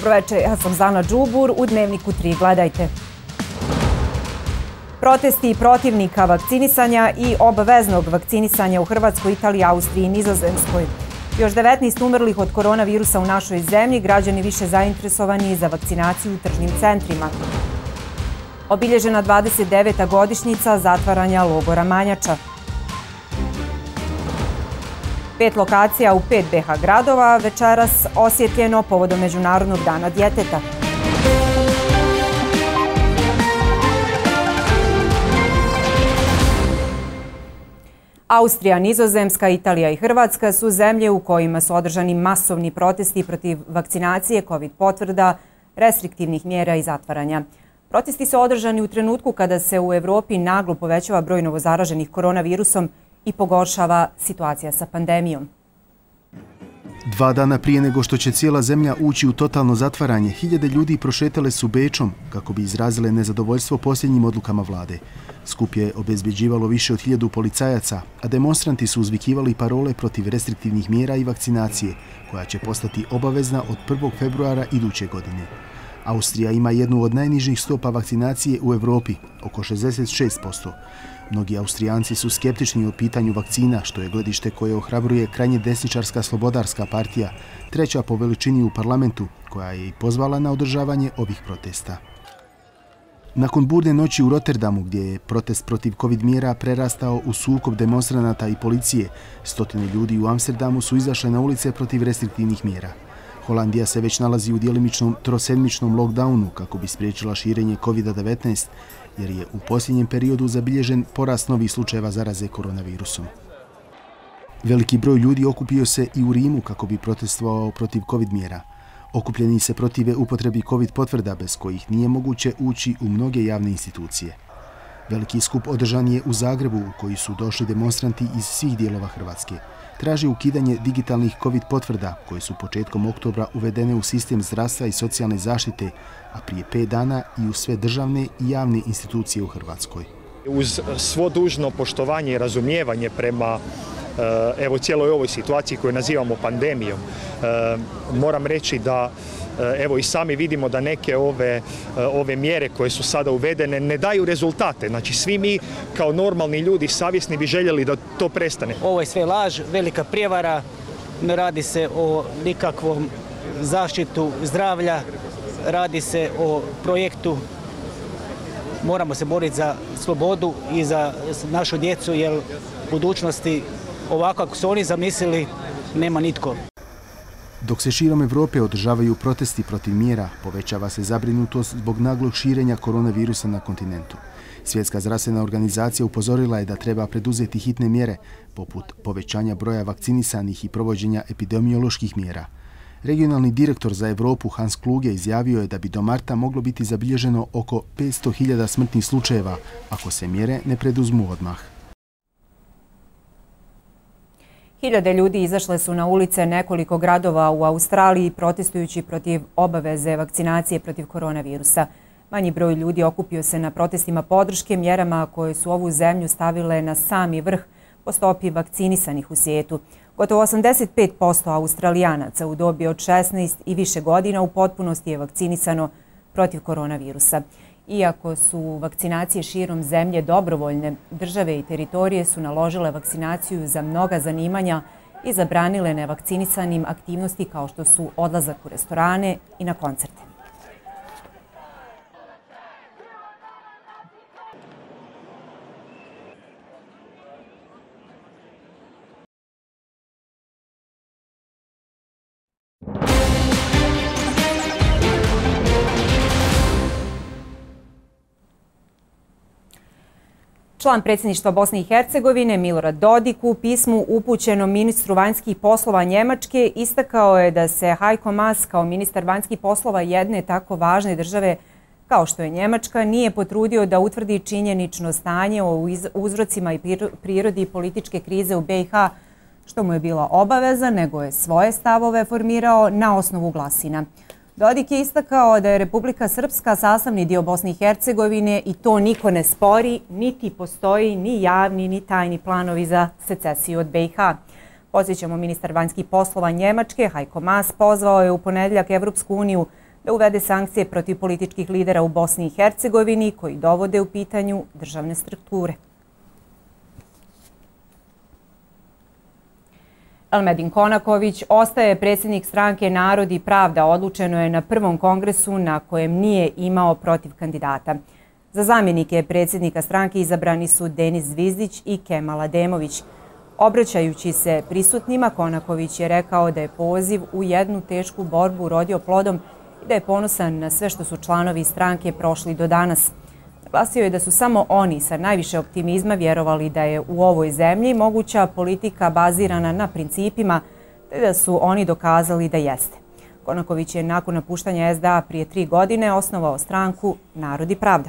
Dobroveče, ja sam Zana Đubur, u Dnevniku 3 gledajte. Protesti protivnika vakcinisanja i obaveznog vakcinisanja u Hrvatskoj, Italiji, Austriji i Nizozemskoj. Još 19 umrlih od koronavirusa u našoj zemlji, građani više zainteresovani za vakcinaciju u tržnim centrima. Obilježena 29. godišnjica zatvaranja logora Manjača. 5 lokacija u 5 BiH gradova večeras osjetljeno povodom Međunarodnog dana djeteta. Austrija, Nizozemska, Italija i Hrvatska su zemlje u kojima su održani masovni protesti protiv vakcinacije, COVID potvrda, restriktivnih mjera i zatvaranja. Protesti su održani u trenutku kada se u Evropi naglo povećava broj novozaraženih koronavirusom i pogoršava situacija sa pandemijom. 2 dana prije nego što će cijela zemlja ući u totalno zatvaranje, hiljade ljudi prošetale su Bečom kako bi izrazile nezadovoljstvo posljednjim odlukama vlade. Skup je obezbeđivalo više od 1000 policajaca, a demonstranti su uzvikivali parole protiv restriktivnih mjera i vakcinacije, koja će postati obavezna od 1. februara iduće godine. Austrija ima jednu od najnižih stopa vakcinacije u Evropi, oko 66%. Mnogi Austrijanci su skeptični o pitanju vakcina, što je gledište koje ohrabruje krajnje desničarska Slobodarska partija, treća po veličini u parlamentu, koja je i pozvala na održavanje ovih protesta. Nakon burne noći u Rotterdamu, gdje je protest protiv COVID mjera prerastao u sukob demonstranata i policije, stotine ljudi u Amsterdamu su izašle na ulice protiv restriktivnih mjera. Holandija se već nalazi u djelimičnom trosedmičnom lockdownu kako bi spriječila širenje COVID-19, jer je u posljednjem periodu zabilježen porast novih slučajeva zaraze koronavirusom. Veliki broj ljudi okupio se i u Rimu kako bi protestovao protiv COVID mjera. Okupljeni se protive upotrebi COVID potvrda bez kojih nije moguće ući u mnoge javne institucije. Veliki skup održan je u Zagrebu u koji su došli demonstranti iz svih dijelova Hrvatske. Traži ukidanje digitalnih COVID potvrda koje su početkom oktobra uvedene u sistem zdravstva i socijalne zaštite, a prije 5 dana i u sve državne i javne institucije u Hrvatskoj. Uz svo dužno poštovanje i razumijevanje prema cijeloj ovoj situaciji koju nazivamo pandemijom, moram reći da i sami vidimo da neke ove mjere koje su sada uvedene ne daju rezultate. Znači, svi mi kao normalni ljudi savjesni bi željeli da to prestane. Ovo je sve laž, velika prijevara, ne radi se o nikakvom zaštitu zdravlja, radi se o projektu. Moramo se boriti za slobodu i za našu djecu, jer u budućnosti ovako kako su oni zamislili nema nitko. Dok se širom Evrope održavaju protesti protiv mjera, povećava se zabrinutost zbog naglog širenja koronavirusa na kontinentu. Svjetska zdravstvena organizacija upozorila je da treba preduzeti hitne mjere, poput povećanja broja vakcinisanih i provođenja epidemioloških mjera. Regionalni direktor za Evropu Hans Kluge izjavio je da bi do marta moglo biti zabilježeno oko 500.000 smrtnih slučajeva ako se mjere ne preduzmu odmah. Hiljade ljudi izašle su na ulice nekoliko gradova u Australiji protestujući protiv obaveze vakcinacije protiv koronavirusa. Manji broj ljudi okupio se na protestima podrške mjerama koje su ovu zemlju stavile na sami vrh po stopi vakcinisanih u svijetu. Gotovo 85% Australijanaca u dobi od 16 i više godina u potpunosti je vakcinisano protiv koronavirusa. Iako su vakcinacije širom zemlje dobrovoljne, države i teritorije su naložile vakcinaciju za mnoga zanimanja i zabranile nevakcinisanim aktivnosti kao što su odlazak u restorane i na koncerte. Član predsjedništva Bosne i Hercegovine Milorad Dodik u pismu upućenom ministru vanjskih poslova Njemačke istakao je da se Heiko Maas kao ministar vanjskih poslova jedne tako važne države kao što je Njemačka nije potrudio da utvrdi činjenično stanje o uzrocima i prirodi političke krize u BiH, što mu je bila obaveza, nego je svoje stavove formirao na osnovu glasina. Dodik je istakao da je Republika Srpska sastavni dio Bosne i Hercegovine i to niko ne spori, niti postoji ni javni ni tajni planovi za secesiju od BiH. Podsjećamo, ministar vanjskih poslova Njemačke Heiko Maas pozvao je u ponedjeljak Evropsku uniju da uvede sankcije protiv političkih lidera u Bosni i Hercegovini koji dovode u pitanju državne strukture. Elmedin Konaković ostaje predsjednik stranke Narod i pravda, odlučeno je na prvom kongresu na kojem nije imao protiv kandidata. Za zamjenike predsjednika stranke izabrani su Denis Zvizdić i Kemal Ademović. Obraćajući se prisutnima, Konaković je rekao da je poziv u jednu tešku borbu rodio plodom i da je ponosan na sve što su članovi stranke prošli do danas. Naglasio je da su samo oni sa najviše optimizma vjerovali da je u ovoj zemlji moguća politika bazirana na principima, te da su oni dokazali da jeste. Konaković je nakon napuštanja SDA prije 3 godine osnovao stranku Narod i pravda.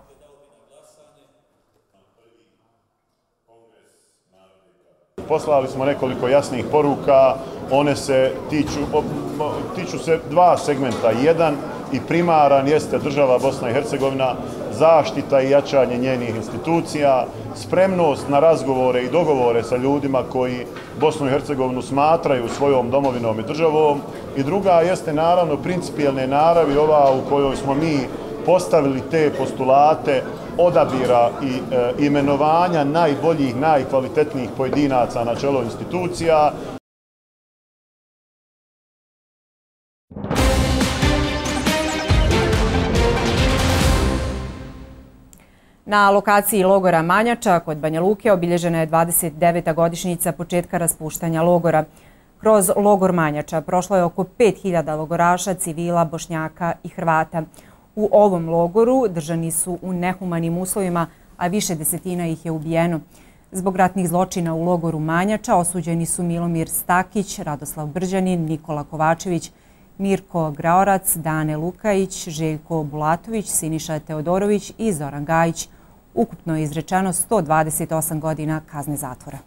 Poslali smo nekoliko jasnih poruka, one se tiču se dva segmenta. Jedan i primaran jeste država Bosna i Hercegovina, zaštita i jačanje njenih institucija, spremnost na razgovore i dogovore sa ljudima koji Bosnu i Hercegovinu smatraju svojom domovinom i državom. I druga jeste naravno principijelne naravi, ova u kojoj smo mi postavili te postulate odabira i imenovanja najboljih, najkvalitetnijih pojedinaca na čelo institucija. Na lokaciji logora Manjača kod Banja Luke obilježena je 29. godišnjica početka raspuštanja logora. Kroz logor Manjača prošlo je oko 5000 logoraša, civila, Bošnjaka i Hrvata. U ovom logoru držani su u nehumanim uslovima, a više desetina ih je ubijeno. Zbog ratnih zločina u logoru Manjača osuđeni su Milomir Stakić, Radoslav Brđanin, Nikola Kovačević, Mirko Graorac, Dane Lukajić, Željko Bulatović, Siniša Teodorović i Zoran Gajić. Ukupno je izrečeno 128 godina kazne zatvora.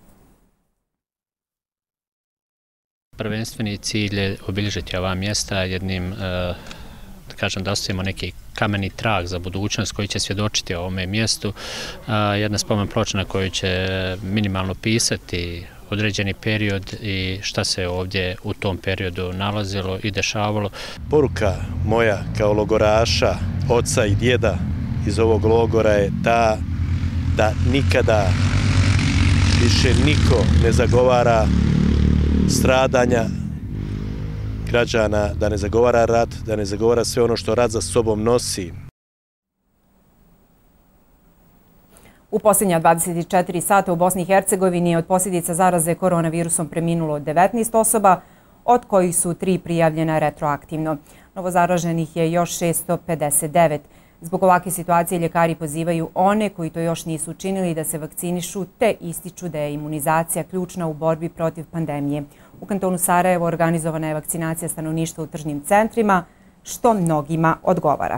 Prvenstveni cilj je obilježiti ova mjesta jednim, da ostavimo neki kameni trag za budućnost koji će svjedočiti o ovome mjestu. Jedna spomen ploča na kojoj će minimalno pisati određeni period i šta se ovdje u tom periodu nalazilo i dešavalo. Poruka moja kao logoraša, oca i djeda iz ovog logora je ta da nikada više niko ne zagovara stradanja građana, da ne zagovara rat, da ne zagovara sve ono što rat za sobom nosi. U posljednja 24 sata u Bosni i Hercegovini od posljedica zaraze koronavirusom preminulo 19 osoba, od kojih su 3 prijavljena retroaktivno. Novozaraženih je još 659. Zbog ovakve situacije ljekari pozivaju one koji to još nisu učinili da se vakcinišu te ističu da je imunizacija ključna u borbi protiv pandemije. U kantonu Sarajevo organizovana je vakcinacija stanovništva u tržnim centrima, što mnogima odgovara.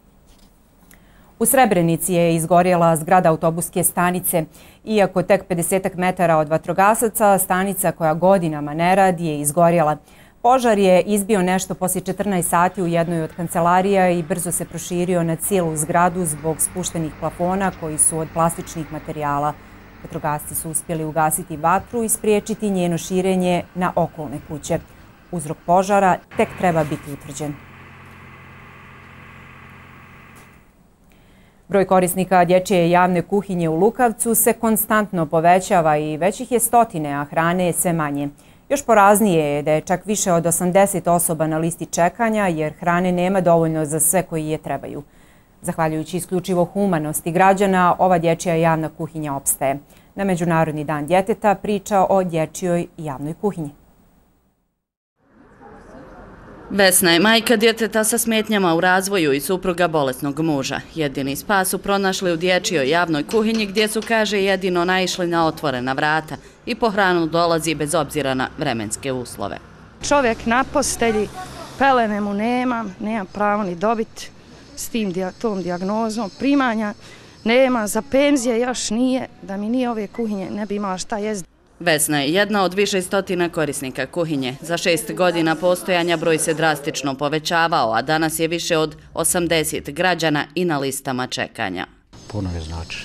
U Srebrenici je izgorjela zgrada autobuske stanice. Iako tek 50 metara od vatrogasaca, stanica koja godinama ne radi je izgorjela. Požar je izbio nešto poslije 14 sati u jednoj od kancelarija i brzo se proširio na cijelu zgradu zbog spuštenih plafona koji su od plastičnih materijala. Vatrogasci su uspjeli ugasiti vatru i spriječiti njeno širenje na okolne kuće. Uzrok požara tek treba biti utvrđen. Broj korisnika dječje javne kuhinje u Lukavcu se konstantno povećava i već ih je stotine, a hrane je sve manje. Još poraznije je da je čak više od 80 osoba na listi čekanja jer hrane nema dovoljno za sve koji je trebaju. Zahvaljujući isključivo humanosti građana, ova dječja javna kuhinja opstaje. Na Međunarodni dan djeteta priča o dječjoj javnoj kuhinji. Vesna je majka djeteta sa smetnjama u razvoju i supruga bolesnog muža. Jedini spas su pronašli u dječjoj javnoj kuhinji gdje su, kaže, jedino naišli na otvorena vrata i po hranu dolazi bez obzira na vremenske uslove. Čovjek na postelji, pelene mu nemam pravo ni dobiti s tom dijagnozom, primanja nema, za penzije još nije, da mi nije ove kuhinje ne bi imala šta jesti. Vesna je jedna od više stotina korisnika kuhinje. Za 6 godina postojanja broj se drastično povećavao, a danas je više od 80 građana i na listama čekanja. Puno je znači.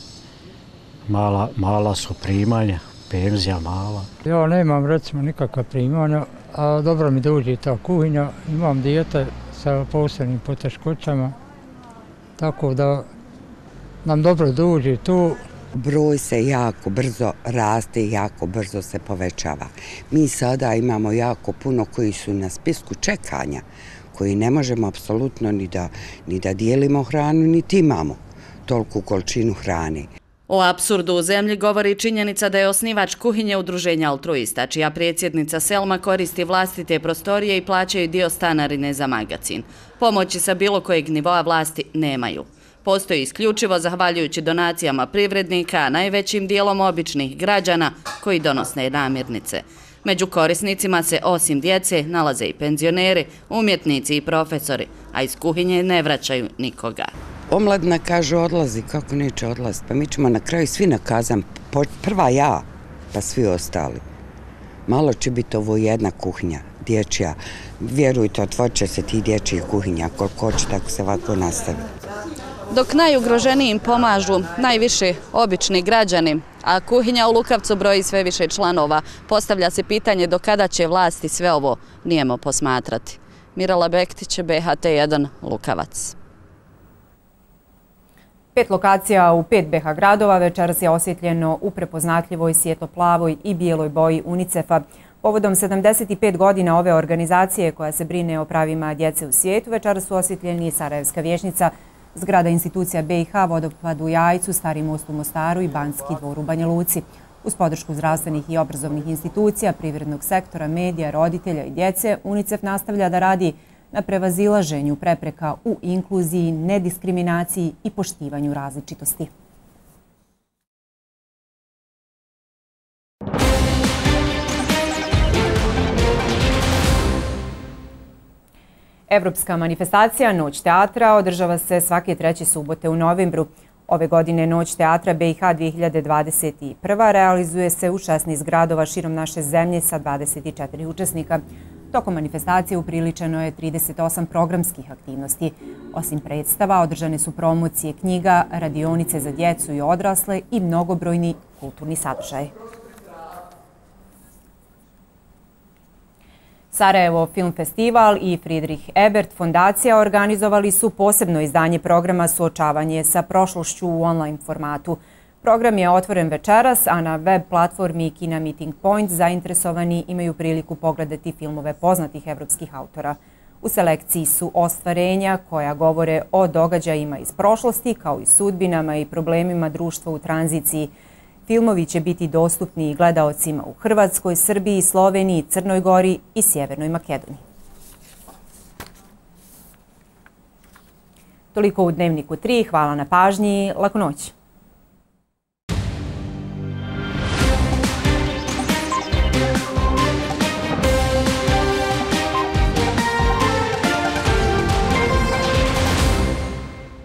Mala su primanja, penzija mala. Ja nemam recimo nikakva primanja, a dobro mi dođe ta kuhinja, imam dijete sa posebnim poteškoćama, tako da nam dobro dođe tu. Broj se jako brzo raste i jako brzo se povećava. Mi sada imamo jako puno koji su na spisku čekanja, koji ne možemo apsolutno ni da dijelimo hranu, niti imamo toliku količinu hrane. O apsurdu u zemlji govori činjenica da je osnivač kuhinje udruženja Altruista, čija predsjednica Selma koristi vlastite prostorije i plaćaju dio stanarine za magacin. Pomoći sa bilo kojeg nivoa vlasti nemaju. Postoji isključivo zahvaljujući donacijama privrednika, a najvećim dijelom običnih građana koji donose namirnice. Među korisnicima se osim djece nalaze i penzioneri, umjetnici i profesori, a iz kuhinje ne vraćaju nikoga. Omladina kaže odlazi, kako neće odlaziti, pa mi ćemo na kraju svi nakazan, prva ja, pa svi ostali. Malo će biti ovo jedna kuhinja, dječja. Vjerujte, otvorit će se ti dječjih kuhinja, koliko će tako se ovako nastaviti. Dok najugroženijim pomažu najviše obični građani, a kuhinja u Lukavcu broji sve više članova, postavlja se pitanje do kada će vlasti sve ovo nijemo posmatrati. Mirala Bektić, BHT1, Lukavac. 5 lokacija u 5 BH gradova večeras je osvjetljeno u prepoznatljivoj svijetlo-plavoj i bijeloj boji UNICEF-a. Povodom 75 godina ove organizacije koja se brine o pravima djece u svijetu, večeras su osvjetljeni Sarajevska vijećnica, zgrada institucija BiH, vodopad u Jajcu, Stari most u Mostaru i Banski dvor u Banja Luci. Uz podršku zdravstvenih i obrazovnih institucija, privrednog sektora, medija, roditelja i djece, UNICEF nastavlja da radi na prevazilaženju prepreka u inkluziji, nediskriminaciji i poštivanju različitosti. Evropska manifestacija Noć teatra održava se svake 3. subote u novembru. Ove godine Noć teatra BiH 2021. realizuje se u 16 gradova širom naše zemlje sa 24 učesnika. Tokom manifestacije upriličeno je 38 programskih aktivnosti. Osim predstava, održane su promocije knjiga, radionice za djecu i odrasle i mnogobrojni kulturni sadržaj. Sarajevo Film Festival i Friedrich Ebert fondacija organizovali su posebno izdanje programa Suočavanje sa prošlošću u online formatu. Program je otvoren večeras, a na web platformi Kina Meeting Point zainteresovani imaju priliku pogledati filmove poznatih evropskih autora. U selekciji su ostvarenja koja govore o događajima iz prošlosti, kao i sudbinama i problemima društva u tranziciji. Filmovi će biti dostupni i gledaocima u Hrvatskoj, Srbiji, Sloveniji, Crnoj Gori i Sjevernoj Makedoniji. Toliko u Dnevniku 3. Hvala na pažnji. Laku noć.